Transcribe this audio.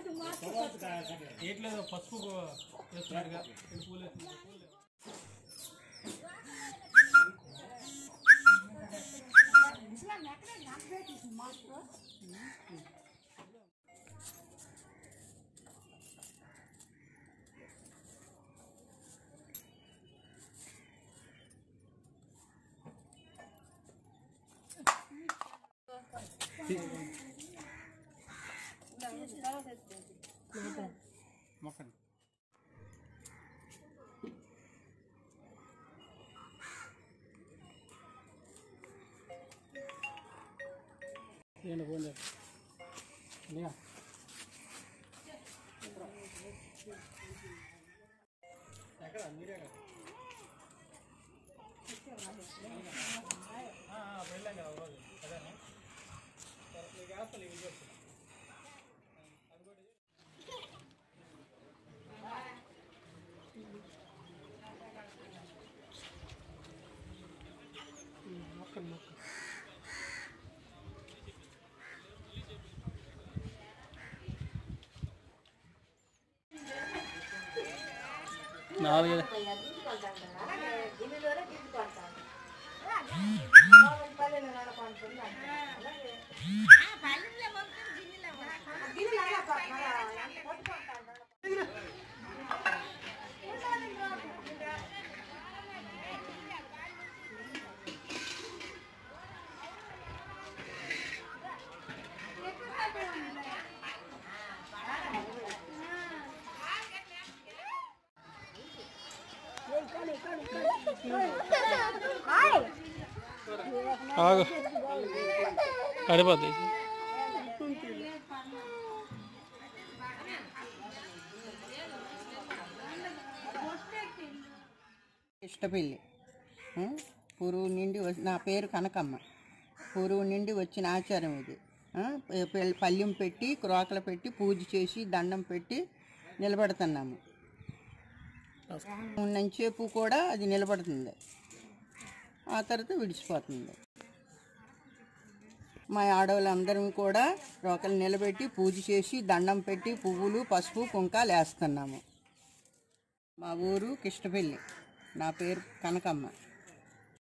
ఏట్లేదు పసుపు వేస్తున్నాడుగా పూలు మొక్కను ఫోన్ ఎక్కడ మీరే వెళ్ళాం కదా రోజు అదే మీకు వేస్తాను ఇది నాలుగు ఆగు అడిపోద్ది ఇష్టపెళ్ళి పురుగు నిండి నా పేరు కనకమ్మ. పురుగు నిండి వచ్చిన ఆచారం ఇది. పళ్ళెం పెట్టి క్రోకలు పెట్టి పూజ చేసి దండం పెట్టి నిలబడుతున్నాము. ఉన్నంచేపు కూడా అది నిలబడుతుంది, ఆ తర్వాత విడిచిపోతుంది. మా ఆడవాళ్ళందరం కూడా రోకలు నిలబెట్టి పూజ చేసి దండం పెట్టి పువ్వులు పసుపు కుంకాలు వేస్తున్నాము. మా ఊరు కిష్టపల్లి. నా పేరు కనకమ్మ.